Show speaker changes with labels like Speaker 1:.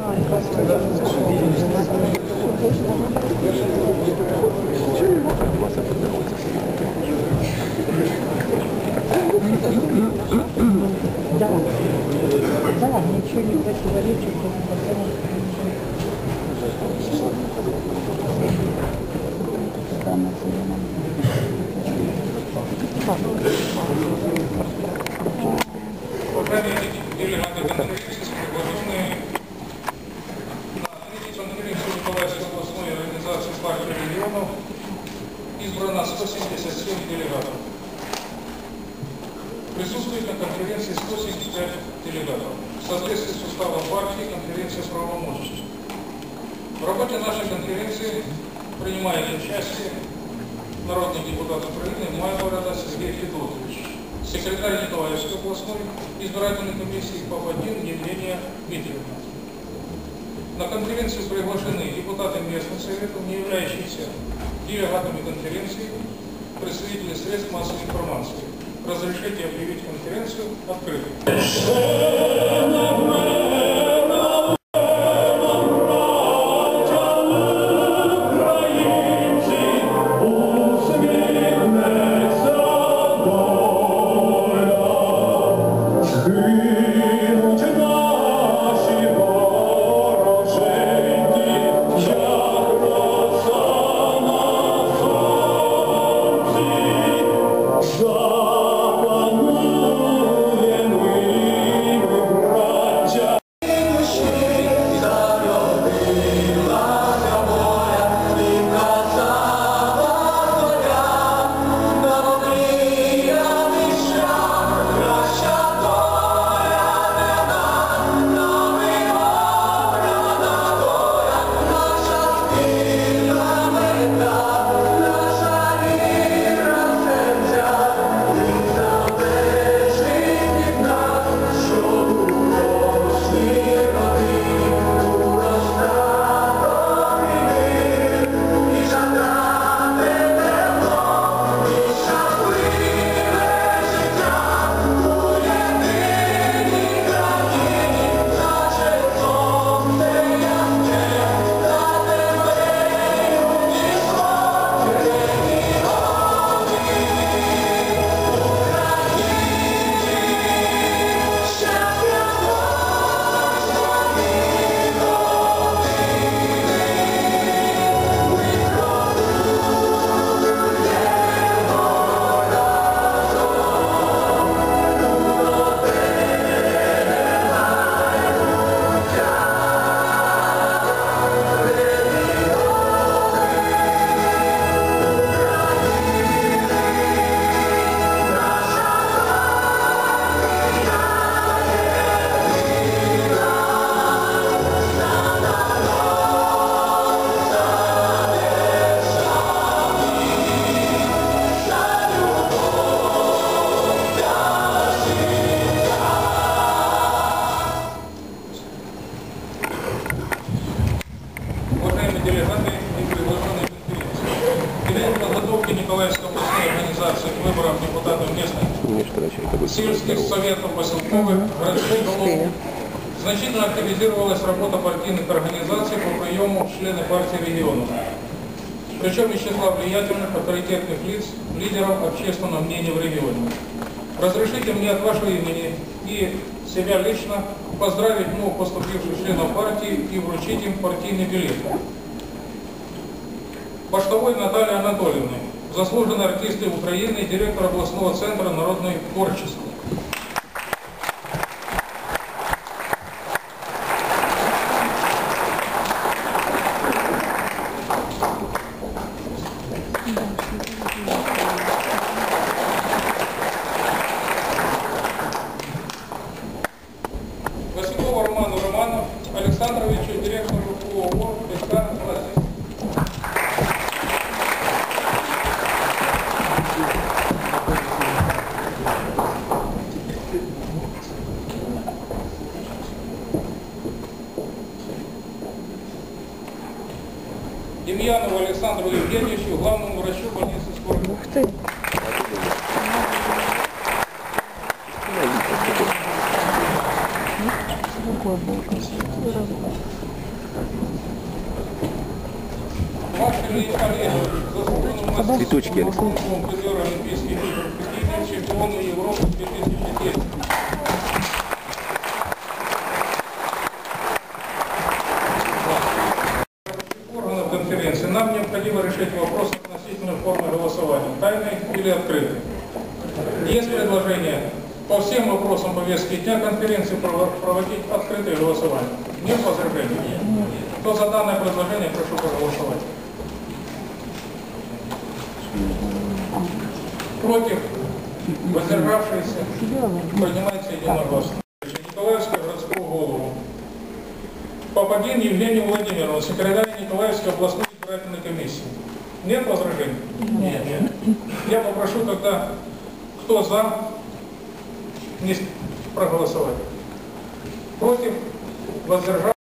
Speaker 1: Да, ничего не противоречит.
Speaker 2: Делегаты конференции, приглашенные на конференцию Николаевской областной организации партии регионов, избрано 177 делегатов. Присутствует на конференции 175 делегатов. В соответствии с уставом партии конференция правомочна. В работе нашей конференции принимает участие народный депутат Украины Майборода Сергей Федотович, секретарь Николаевской областной избирательной комиссии Пападин Евгения Дмитриевна. На конференцию приглашены депутаты местных советов, не являющиеся делегатами конференции, представители средств массовой информации. Разрешите объявить конференцию открытой. Николаевской областной организации к выборам депутатов местных сельских советов, поселковых, городских голов значительно активизировалась работа партийных организаций по приему членов партии регионов. Причем из числа влиятельных, авторитетных лиц, лидеров общественного мнения в регионе. Разрешите мне от вашего имени и себя лично поздравить новых поступивших членов партии и вручить им партийный билет. Баштовой Натальи Анатольевны, заслуженной артисты Украины, директор областного центра народной творчества. Василкову Роману Александровичу, директору ООО «СК Классик». Демьянову Александру Евгеньевичу, главному врачу больницы скорой.
Speaker 1: Ух ты! Какой был красивый разговор.
Speaker 2: Ваши коллеги, заслуженному мастеру,
Speaker 3: Цветочки.
Speaker 2: призера Олимпийских игр в Пекине, чемпиону Европы 2010. Органов конференции нам необходимо решить вопрос относительно формы голосования, тайной или открытой. Есть предложение по всем вопросам повестки дня конференции проводить открытое голосование. Нет возражений? Кто за данное предложение, прошу проголосовать. Против? Воздержавшиеся? Принимается единогласно. Николаевскую городскую голову. Попадин Евгению Владимировну, секретарь Николаевской областной избирательной комиссии. Нет возражений? Нет. Я попрошу тогда, кто за, не проголосовать. Против? Воздержавшиеся?